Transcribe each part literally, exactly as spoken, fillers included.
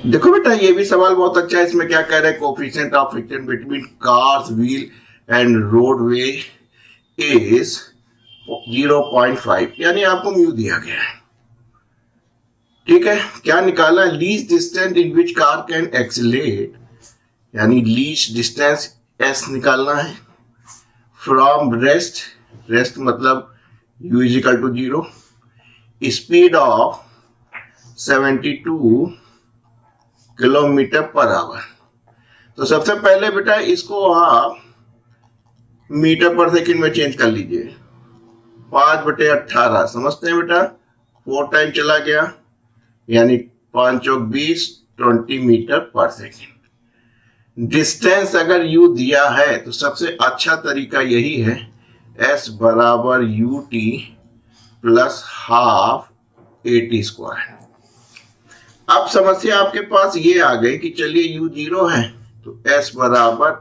देखो बेटा, ये भी सवाल बहुत अच्छा है। इसमें क्या कह रहे हैं, coefficient of friction between cars wheel and roadway is zero point five, यानी आपको म्यू दिया गया है। ठीक है, क्या निकाला, least distance in which car can accelerate, यानी लीस्ट डिस्टेंस एस निकालना है फ्रॉम रेस्ट, रेस्ट मतलब u is equal to zero, speed of seventy two kilometre per hour. तो सबसे पहले बेटा इसको आप मीटर पर सेकंड में चेंज कर लीजिए। पांच बटे अट्ठारह समझते हैं बेटा, फोर टाइम चला गया, यानी पांच चौक बीस, twenty metre per second. Distance अगर u दिया है तो सबसे अच्छा तरीका यही है, s बराबर U T plus half A T square. अब समस्या आपके पास ये आ गई कि चलिए u जीरो है तो s बराबर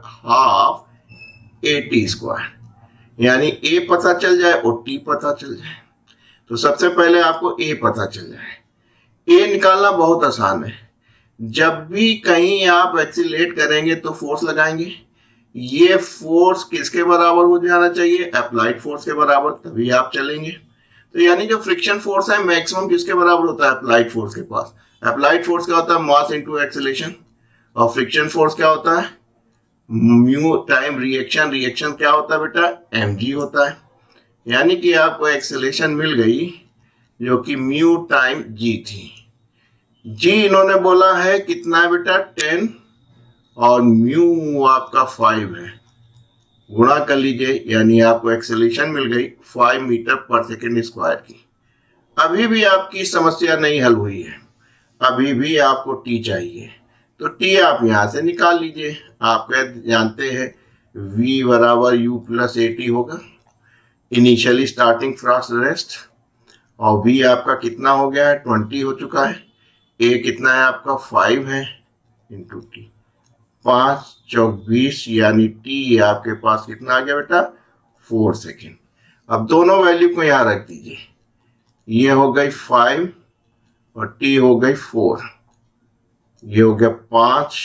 हाफ ए टी स्क्वायर, यानी a पता चल जाए और t पता चल जाए। तो सबसे पहले आपको a पता चल जाए। a निकालना बहुत आसान है। जब भी कहीं आप एक्सीलरेट करेंगे तो फोर्स लगाएंगे, ये फोर्स किसके बराबर हो जाना चाहिए, अप्लाइड फोर्स के बराबर, तभी आप चलेंगे। तो यानी जो फ्रिक्शन फोर्स है मैक्सिमम किसके बराबर होता है, अप्लाइड फोर्स के पास। अप्लाइड फोर्स क्या होता है, मास इनटू एक्सीलरेशन, और फ्रिक्शन फोर्स क्या होता है, म्यू टाइम रिएक्शन, रिएक्शन क्या होता है बेटा, mg होता है। यानी कि आपको एक्सीलरेशन मिल गई जो कि म्यू टाइम g थी। g इन्होंने बोला है कितना है बेटा, टेन, और म्यू आपका फाइव है, गुणा कर लीजिए, यानी आपको एक्सीलरेशन मिल गई five metre per second square की। अभी भी आपकी समस्या नहीं हल हुई है, अभी भी आपको टी चाहिए, तो टी आप यहां से निकाल लीजिए। आप जानते हैं v बराबर u प्लस ए टी होगा, इनिशियली स्टार्टिंग फ्रॉम रेस्ट, और v आपका कितना हो गया है, ट्वेंटी हो चुका है, a कितना है आपका फाइव है, इंटू टी, पांच चौक बीस, यानी t आपके पास कितना आ गया बेटा, फोर सेकेंड। अब दोनों वैल्यू को यहां रख दीजिए, ये हो गई फाइव और t हो गई फोर, ये हो गया पांच,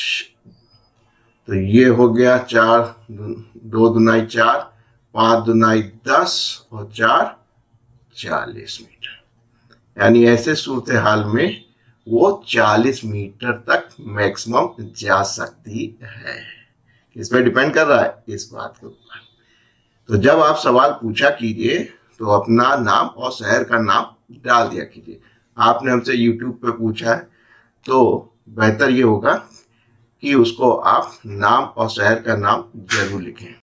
तो ये हो गया चार, दो दुनाई चार, पांच दुनाई दस, और चार चालीस मीटर। यानी ऐसे सूरत हाल में वो चालीस मीटर तक मैक्सिमम जा सकती है। इस पे डिपेंड कर रहा है इस बात के ऊपर। तो जब आप सवाल पूछा कीजिए तो अपना नाम और शहर का नाम डाल दिया कीजिए। आपने हमसे यूट्यूब पे पूछा है तो बेहतर ये होगा कि उसको आप नाम और शहर का नाम जरूर लिखें।